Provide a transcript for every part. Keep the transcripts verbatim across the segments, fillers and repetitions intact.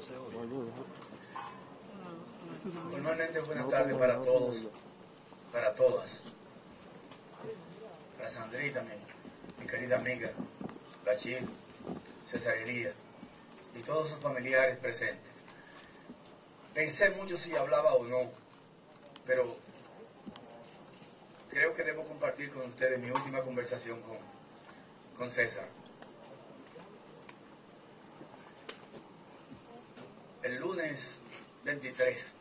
Normalmente buenas tardes para todos, para todas. Para Sandrita, mi, mi querida amiga, Bachir, César Elías y todos sus familiares presentes. Pensé mucho si hablaba o no, pero creo que debo compartir con ustedes mi última conversación con, con César. El lunes veintitrés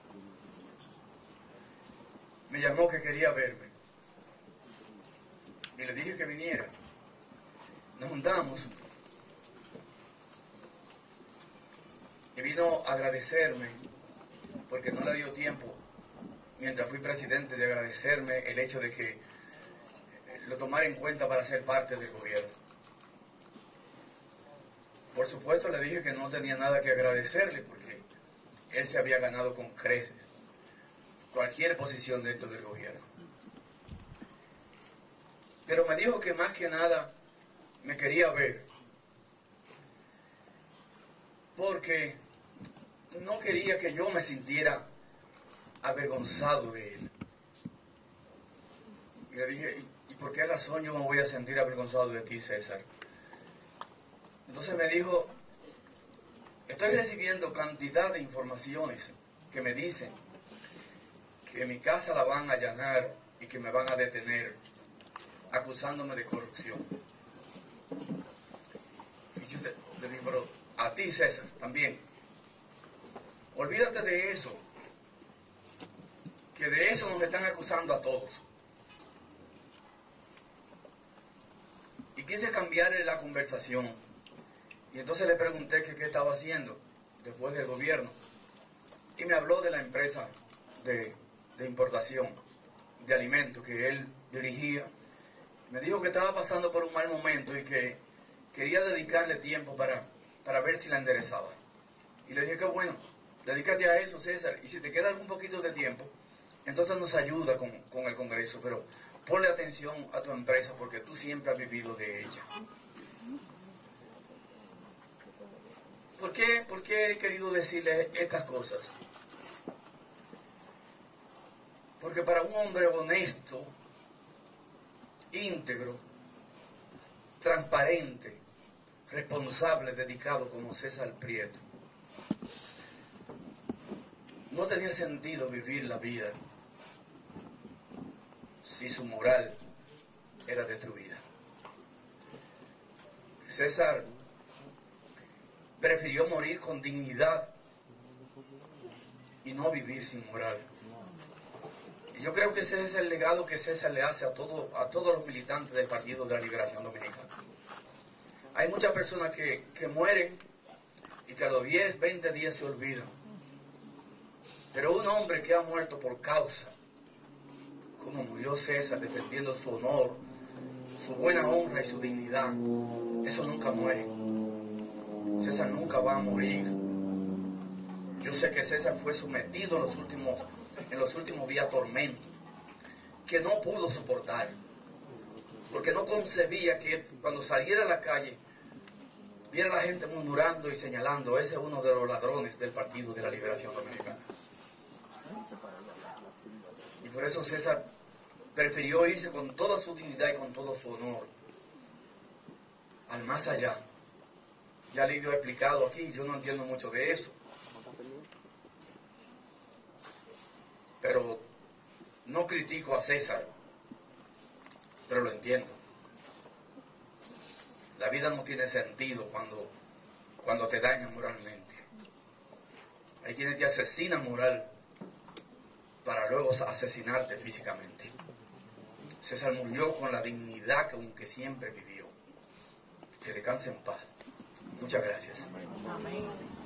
me llamó que quería verme y le dije que viniera. Nos juntamos y vino a agradecerme porque no le dio tiempo mientras fui presidente de agradecerme el hecho de que lo tomara en cuenta para ser parte del gobierno. Por supuesto le dije que no tenía nada que agradecerle porque él se había ganado con creces cualquier posición dentro del gobierno. Pero me dijo que más que nada me quería ver porque no quería que yo me sintiera avergonzado de él. Y le dije, ¿y por qué razón yo me voy a sentir avergonzado de ti, César? Entonces me dijo, estoy recibiendo cantidad de informaciones que me dicen que mi casa la van a allanar y que me van a detener acusándome de corrupción. Y yo le dije, pero a ti, César, también. Olvídate de eso, que de eso nos están acusando a todos. Y quise cambiarle la conversación. Y entonces le pregunté que qué estaba haciendo después del gobierno. Y me habló de la empresa de, de importación de alimentos que él dirigía. Me dijo que estaba pasando por un mal momento y que quería dedicarle tiempo para, para ver si la enderezaba. Y le dije que bueno, dedícate a eso, César, y si te queda algún poquito de tiempo, entonces nos ayuda con, con el Congreso, pero ponle atención a tu empresa porque tú siempre has vivido de ella. ¿Por qué, por qué he querido decirle estas cosas? Porque para un hombre honesto, íntegro, transparente, responsable, dedicado como César Prieto, no tenía sentido vivir la vida si su moral era destruida. César prefirió morir con dignidad y no vivir sin moral. Y yo creo que ese es el legado que César le hace a, todo, a todos los militantes del Partido de la Liberación Dominicana. Hay muchas personas que, que mueren y que a los diez, veinte días se olvidan. Pero un hombre que ha muerto por causa, como murió César, defendiendo su honor, su buena honra y su dignidad, eso nunca muere. César nunca va a morir. Yo sé que César fue sometido en los últimos, en los últimos días a tormento, que no pudo soportar, porque no concebía que cuando saliera a la calle viera a la gente murmurando y señalando, ese es uno de los ladrones del Partido de la Liberación Dominicana. Y por eso César prefirió irse con toda su dignidad y con todo su honor al más allá. Ya le he explicado aquí, yo no entiendo mucho de eso, pero no critico a César, pero lo entiendo. La vida no tiene sentido cuando, cuando te dañan moralmente. Hay quienes te asesinan moral para luego asesinarte físicamente. César murió con la dignidad con que siempre vivió. Que descanse en paz. Muchas gracias. Amén.